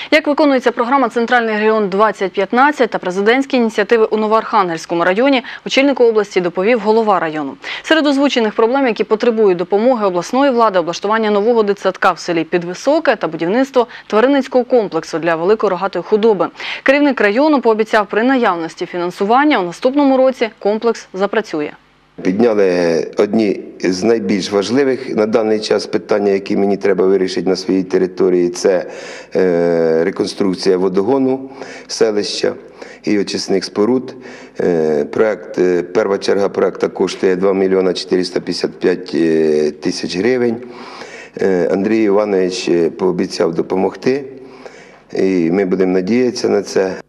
Як виконується програма «Центральний регіон-2015» та президентські ініціативи у Новоархангельському районі, очільнику області доповів голова району. Серед озвучених проблем, які потребують допомоги обласної влади, облаштування нового дитсадка в селі Підвисоке та будівництво тваринницького комплексу для великої рогатої худоби. Керівник району пообіцяв, при наявності фінансування у наступному році комплекс запрацює. Підняли одні з найбільш важливих на даний час питання, які мені треба вирішити на своїй території. Це реконструкція водогону селища і очисних споруд. Перша черга проекту коштує 2 мільйони 455 тисяч гривень. Андрій Іванович пообіцяв допомогти, і ми будемо надіятися на це.